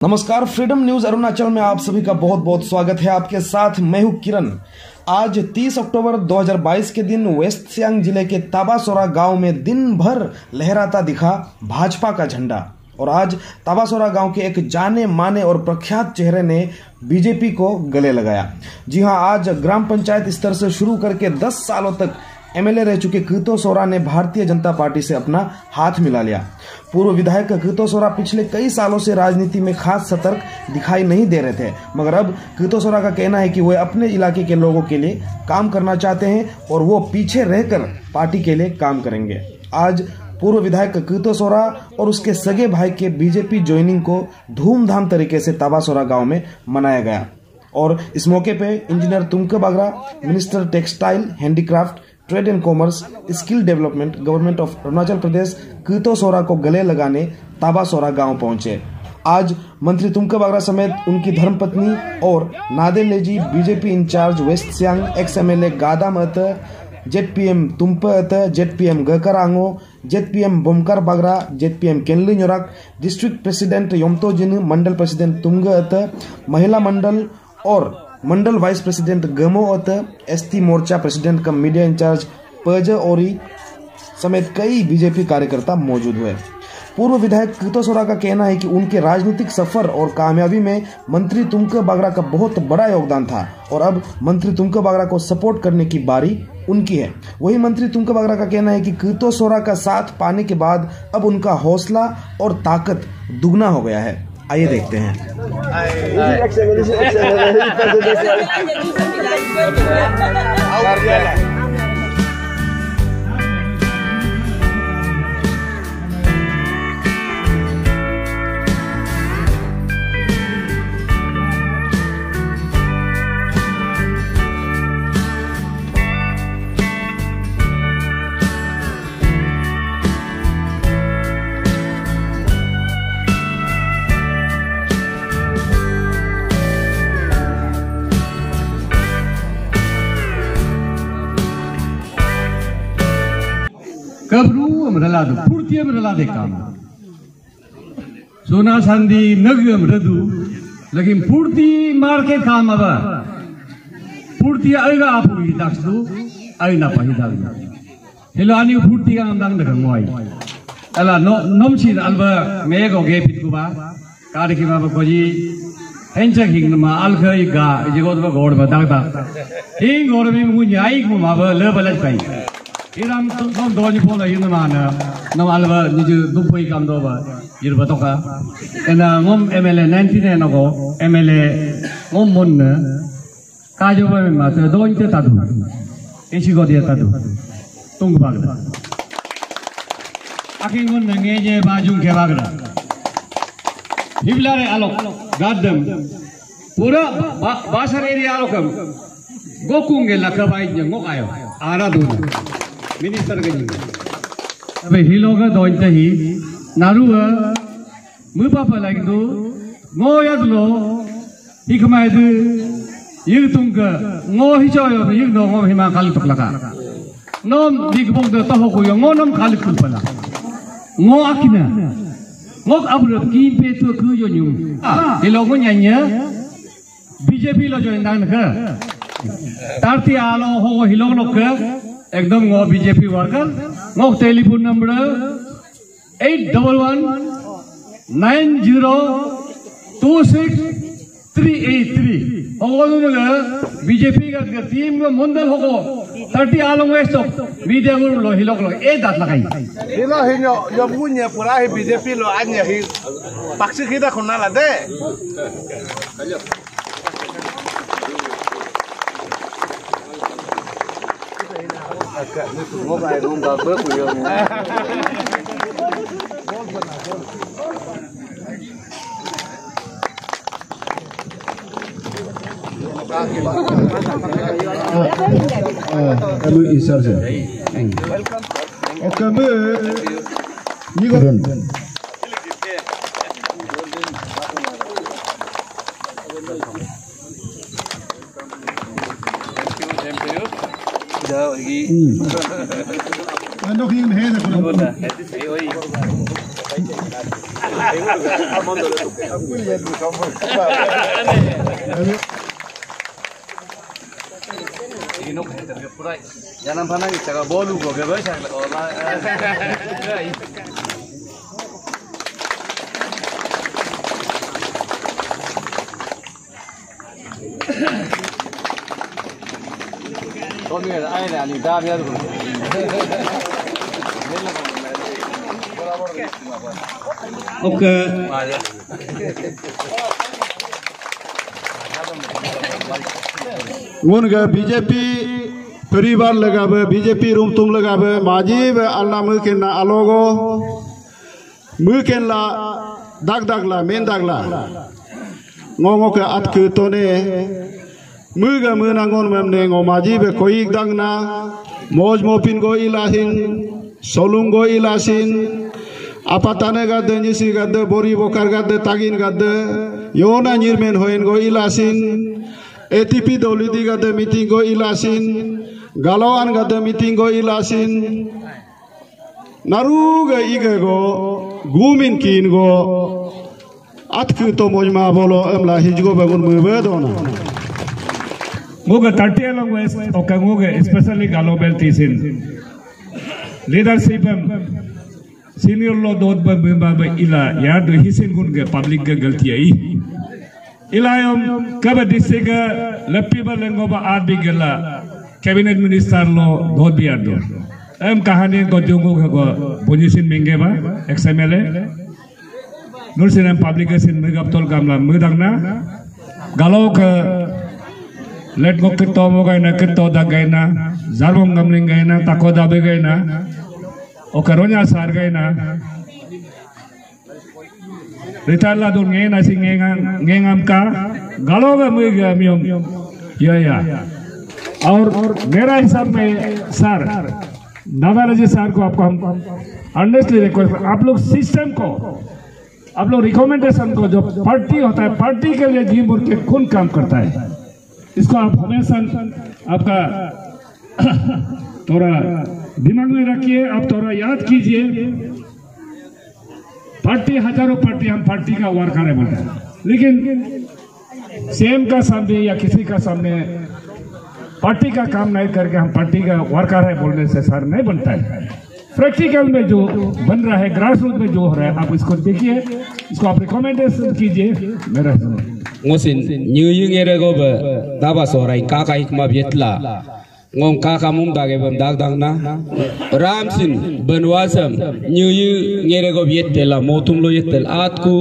नमस्कार, freedom news Arunachal में आप सभी का बहुत बहुत स्वागत है। आपके साथ मैं हूं किरण। आज 30 अक्टूबर 2022 के दिन वेस्ट सियांग जिले के ताबासोरा गांव में दिन भर लहराता दिखा भाजपा का झंडा। और आज ताबासोरा गांव के एक जाने माने और प्रख्यात चेहरे ने बीजेपी को गले लगाया। जी हां, आज ग्राम पंचायत स्तर से शुरू करके 10 सालों तक एमएलए रह चुके कृतो सोरा ने भारतीय जनता पार्टी से अपना हाथ मिला लिया। पूर्व विधायक कृतो सोरा पिछले कई सालों से राजनीति में खास सतर्क दिखाई नहीं दे रहे थे, मगर अब कृतो सोरा का कहना है कि वे अपने इलाके के लोगों के लिए काम करना चाहते हैं और वो पीछे रहकर पार्टी के लिए काम करेंगे। आज पूर्व विधायक कृतो सोरा और उसके सगे भाई के बीजेपी ज्वाइनिंग को धूमधाम तरीके से ताबासोरा गांव में मनाया गया और इस मौके पे engineer Tumke Bagra, minister textile, handicraft, trade and commerce, skill development, government of Arunachal Pradesh Krito Sora को गले लगाने ताबासोरा गांव पहुंचे। आज मंत्री तुमके बागरा समेत उनकी धर्मपत्नी और नादेलेजी BJP incharge west Siang, ex MLA Gadam Ete, ZPM Tumpe Ete, ZPM Gakrango, ZPM Bomkar Bagra, ZPM Kenli Nyorak, district president Yomto Jin, मंडल प्रेसिडेंट तुंग अत, महिला मंडल और मंडल vice president Gamo Ete, ST मोर्चा president cum media incharge Paj Ori समेत कई बीजेपी कार्यकर्ता मौजूद हुए। पूर्व विधायक कृतो सोरा का कहना है कि उनके राजनीतिक सफर और कामयाबी में मंत्री तुमके बागरा का बहुत बड़ा योगदान था और अब मंत्री तुमके बागरा को सपोर्ट करने की बारी उनकी है। वही मंत्री तुमके बागरा का कहना है कि कृतो सोरा का साथ पाने के बाद अब उनका हौसला और ताकत दुगना हो गया है। आइए देखते हैं। कब्रू अमरलादु पूर्ति अमरलादे काम सोना सांदी नग अमरदु लेकिन पूर्ति मार्केट काम अब पूर्ति आएगा आप ही दाक्षदु आई ना पाही दाग हेलो आनी पूर्ति का अंदांग दग मोई अला नोमची अलबा मेगो गे पितकुबा कारकी मा बकोजी हेंचा हिंगनमा अलखई गा जेगोदबा गोडबा दागदा हिंग गोरबी मुन्याई को माबा लेबलज पाई इराम तुम दोनी पोला इन माना नवालवा निजु दुपई काम दोबा जिरबा तोका एना ngom MLA 99 नगो MLA ngom mon काजोबा में मासे दोनी ते तादु एसी गोदिया तादु तुंग बागदा आकिन गोन नंगे जे बाजुं के बागदा हिबलारे आलोक गादम पूरा बासर एरिया आलोकम गोकुंगे लकबाई जंगो आयो आरा दु मिनिस्टर गनी अबे हिलोगा दोइते ही नारुआ मुपापा लागिदो ngoyadlo hikmaid yig tungka ngo hichoyo yig no ngo hima kali toklaka nom digbong de to ko yo ngonom kali kulpala ngo akina ngo abro ki pe to ku yo nyum hilogo nyanya BJP lo join dan ka tarti alo ho hilog nok एकदम वो BJP worker वो telephone number 8111902683 होगा BJP का team में मुंदल होगा 30 आलों में stop media को लो हिलोग लो ए दात लगाई हिलो हिलो जब मुन्ने पूरा ही बीजेपी लो आज ही पक्ष की ता खुना लदे मोबाइल रूम का बर्फ हुआ Kamu isar je. Kamu ni koran. Jauh lagi. Ano kiyong head ako? Jangan pernah kita ke bolu kok, ke besar orang. Kau ni ada ni ada dah biar tu. Okay. उनका BJP परिवार लगावे BJP room तुम लगावे माजी वे अल्लाह मुकेना अलोगो मुकेनला दाग दागला मेन दागला ngomong ke at ke tone muga menangon memne ngomaji be koik dangna moj mopin go ilahin solung go ilasin apatane gadde nyisi gadde bori bokar gadde tagin gadde yona nyirmen hoin go ilasin ATP dolidi gadde meeting go ilasin galoan gadde meeting go ilasin naruga ige go gumin kin go atku to mojma bolo emla hijgo bagun mubedona muga 30 along west okay muga especially galo bel tisin leadership senior lo dot ba ila ya do hisin gun ge public ge galti ai ilayom kaba disiga lappi ba lengo ba adi gela cabinet minister lo dot bi ado em kahani go jongo go position menge ba xmla nursinam publication megaptol gamla mudangna galo ke let go ke to mo gaina ke to da gaina zarbom gamling gaina tako da be gaina o karonya sar gaina ritala do ngena singenga ngengam ka galo ga me ga miom ya और मेरा हिसाब में sir दादाजी sir को आपको हम honestly request आप लोग सिस्टम को आप लोग रिकमेंडेशन को जो पार्टी होता है पार्टी के लिए जी बोल के कौन काम करता है इसको आप हमेशा आपका थोड़ा दिमाग में रखिए आप थोड़ा याद कीजिए पार्टी हजारों पार्टी हम पार्टी का वर्कर है बोलते हैं लेकिन सीएम का सामने या किसी का सामने पार्टी का काम नहीं करके हम पार्टी का वर्कर है बोलने से सर नहीं बनता है प्रैक्टिकल में जो बन रहा है ग्रास रूट में जो हो रहा है आप इसको देखिए इसको आप रिकमेंडेशन कीजिए मेरा ngosin nyuyung ere go ba daba sorai kaka hikma bietla ngom kaka mum dage bam dag dang na ramsin benwasam nyuyung ere go bietela motum lo yetel atku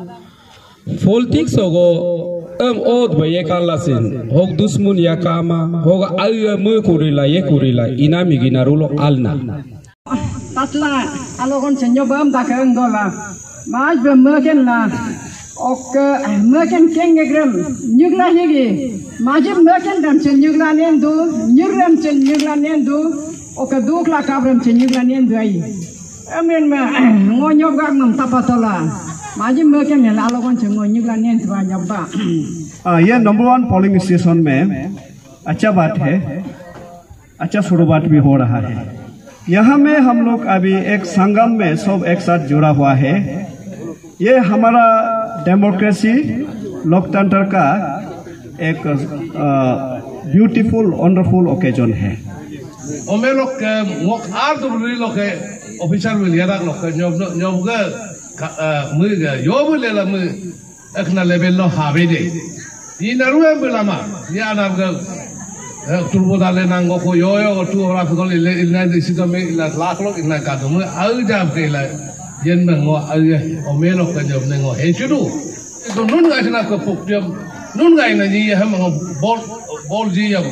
politics ogo od ba yekalasin hok dusmun yakama hok ayya mu kurila ye kurila inami ginarulo alna tatla alogon senyo bam dakeng dola mas bam merken la ok merken kengegram nyugla higi majib merken dam chen nyugla nendu nyuram chen nyugla nendu ok dukla kabram chen nyugla nendu ai amen ma ngonyog gak nam tapatola majib merken la alogon chen nyugla nendu nyobba ये number 1 polling station में अच्छा बात है अच्छा शुरुआत भी हो रहा है यहाँ में हम लोग अभी एक संगम में सब एक साथ जुड़ा हुआ है ये हमारा डेमोक्रेसी लोकतंत्र का एक ब्यूटीफुल वंडरफुल ओकेजन है ओमे लोग मोक आर तो बुरी लोग ऑफिसर मिल याद लोग न्योब का मुझे यो बोले ला मुझे अखना लेवल लो हावे दे ये नरुए बिलामा ये आनाम का तुरबो डाले नांगो को यो तू और आप लोग इल्ला इसी तो में इल्ला लाख लोग इल्ला का तो मुझे आउ जाब के इल्ला yen mengo aye omelo ka job nengo he chudu to nun ga sina ko puk job nun ga ina ji ha mengo bol ji ya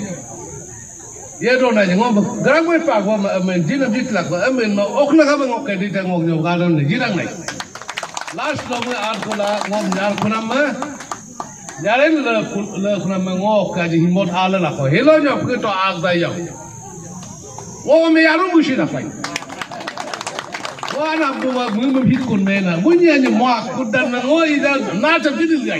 ye do na ngo grang we pa ko men ji na bit la ko men no okna ga mengo ke di ta ngo jo ga don ji dang nai last lo me ar ko la ngom jar khuna ma jare le khuna ma ngo ka ji himot ala la ko helo job ke to ag da ya o me yaru bushi na pai Wana buwa mumma hit kun mena munya ni moak kudan na ngoi da na ta bidil gai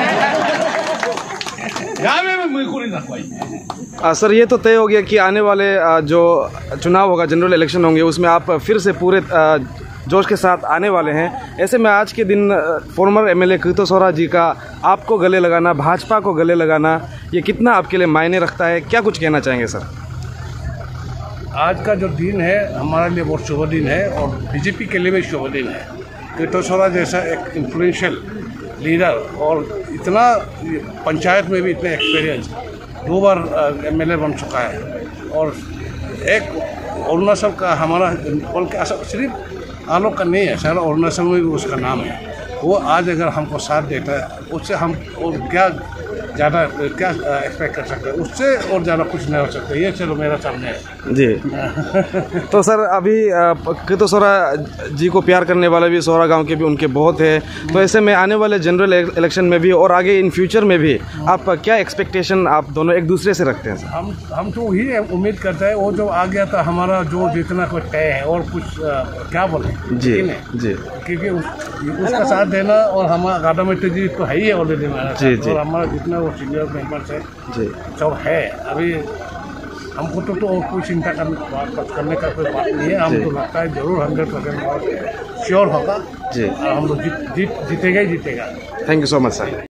यावे में मुझे ना कोई sir ये तो तय हो गया कि आने वाले जो चुनाव होगा जनरल इलेक्शन होंगे उसमें आप फिर से पूरे जोश के साथ आने वाले हैं। ऐसे में आज के दिन फॉर्मर एमएलए कीतो सोरा जी का आपको गले लगाना, भाजपा को गले लगाना, ये कितना आपके लिए मायने रखता है, क्या कुछ कहना चाहेंगे सर? आज का जो दिन है हमारे लिए बहुत शुभ दिन है और बीजेपी के लिए भी शुभ दिन है। कीतो सोरा जैसा एक इन्फ्लुएंशियल लीडर और इतना पंचायत में भी इतने एक्सपीरियंस, 2 बार एमएलए बन चुका है और एक अरुणाचल का हमारा बल्कि सिर्फ आलोक का नहीं है, सारा अरुणाचल में भी उसका नाम है। वो आज अगर हमको साथ देता है उससे हम और क्या ज़्यादा क्या एक्सपेक्ट कर सकते हैं, उससे और ज़्यादा कुछ नहीं हो सकता। ये चलो मेरा सामने है जी। तो सर अभी कीतो सोरा जी को प्यार करने वाले भी सोरा गांव के भी उनके बहुत है, तो ऐसे में आने वाले जनरल इलेक्शन में भी और आगे इन फ्यूचर में भी आप क्या एक्सपेक्टेशन आप दोनों एक दूसरे से रखते हैं सर? हम तो वही उम्मीद करते हैं, वो जो आ गया था हमारा जो जितना कोई तय है और कुछ क्या बोले जी जी, क्योंकि उसका साथ देना और हमारा गादा मिट्टी जी तो है ही ऑलरेडी हमारा जी जी, और हमारा जितना वो सीनियर मेंबर्स है जी सब है। अभी हमको तो और कोई चिंता करने का कोई बात नहीं है। हमको लगता है जरूर 100% श्योर होगा जी, और हम लोग जीतेगा ही जीतेगा। Thank you so much sir.